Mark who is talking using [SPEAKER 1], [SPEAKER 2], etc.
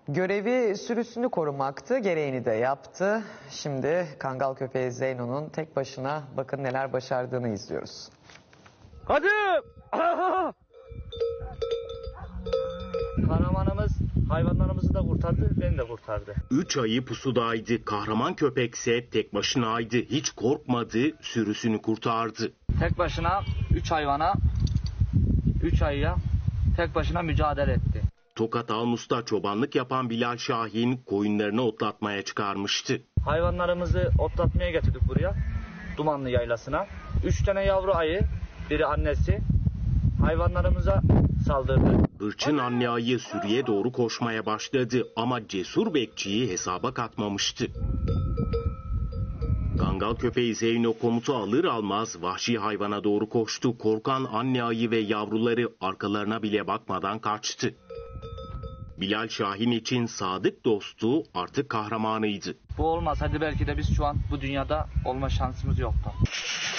[SPEAKER 1] Görevi sürüsünü korumaktı, gereğini de yaptı. Şimdi Kangal köpeği Zeyno'nun tek başına bakın neler başardığını izliyoruz.
[SPEAKER 2] Hadi! Kahramanımız hayvanlarımızı da kurtardı, beni de kurtardı.
[SPEAKER 3] 3 ayı pusudaydı. Kahraman köpekse tek başınaydı. Hiç korkmadı, sürüsünü kurtardı.
[SPEAKER 2] Tek başına 3 hayvana, 3 ayıya tek başına mücadele etti.
[SPEAKER 3] Tokat Almus'ta çobanlık yapan Bilal Şahin koyunlarını otlatmaya çıkarmıştı.
[SPEAKER 2] Hayvanlarımızı otlatmaya getirdik buraya, Dumanlı Yaylası'na. 3 tane yavru ayı, biri annesi, hayvanlarımıza saldırdı.
[SPEAKER 3] Hırçın anne ayı sürüye doğru koşmaya başladı ama cesur bekçiyi hesaba katmamıştı. Kangal köpeği Zeyno komutu alır almaz vahşi hayvana doğru koştu. Korkan anne ayı ve yavruları arkalarına bile bakmadan kaçtı. Bilal Şahin için sadık dostu artık kahramanıydı.
[SPEAKER 2] Bu olmasaydı belki de biz şu an bu dünyada olma şansımız yoktu.